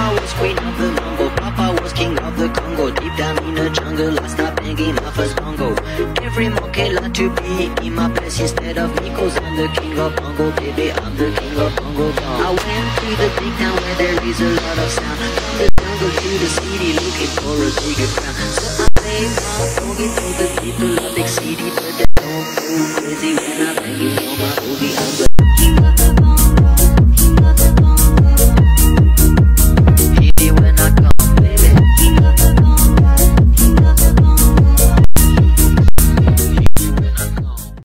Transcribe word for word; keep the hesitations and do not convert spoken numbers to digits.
Mama was queen of the Congo, Papa was king of the Congo. Deep down in the jungle, I stopped banging my first bongo. Every monkey like to be in my place instead of me, cause I'm the king of bongo, baby, I'm the king of bongo. I went to the big town where there is a lot of sound. From the jungle to the city, looking for a bigger crown. So I play my bongo for the people